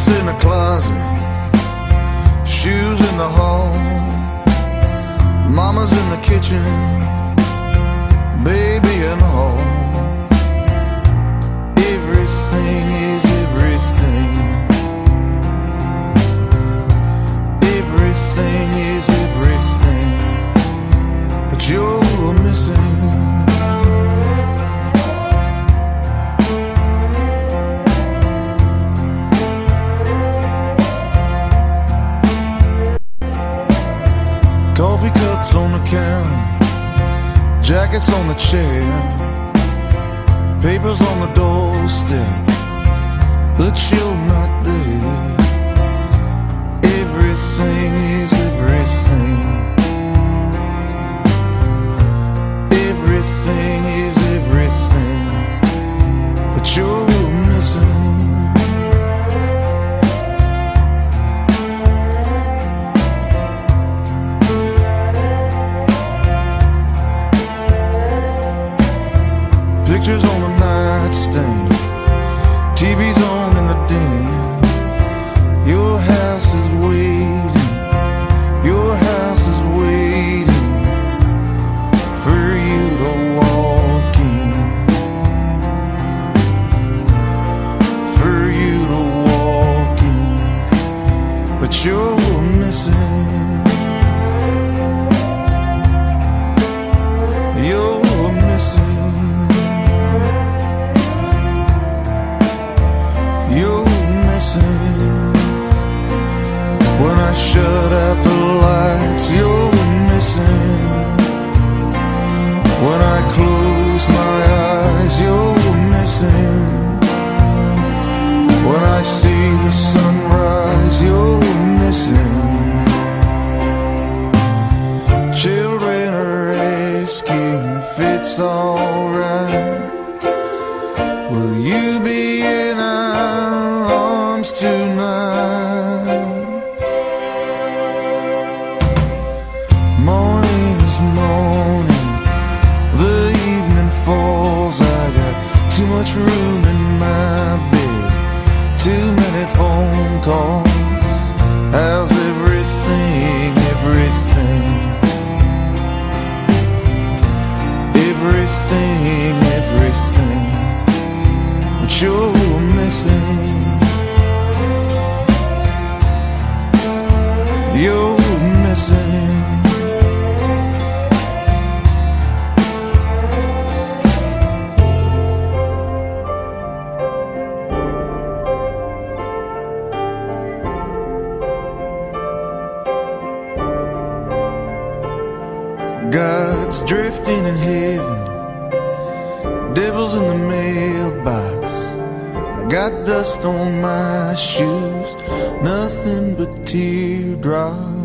Dress in the closet, shoes in the hall, mama's in the kitchen, baby and all. Everything is everything. Everything is everything, but you're missing. Coffee cups on the counter, jackets on the chair, papers on the doorstep, but you're not there. Everything is everything. Everything is everything, but you're missing. Pictures on the nightstand, TV's on in the den. Your house is waiting, your house is waiting for you to walk in, for you to walk in, but you're missing. You're missing. You're missing. When I shut out the lights, you're missing. When I close my eyes, you're missing. When I see the sunrise, you're missing. Children are asking if it's alright. Will you be in our arms tonight? Morning is morning, the evening falls. I got too much room in my bed, too many phone calls. How's everything, everything? Everything, everything, but you're missing. You're missing. God's drifting in heaven, devil's in the mailbox. I got dust on my shoes, nothing but teardrops.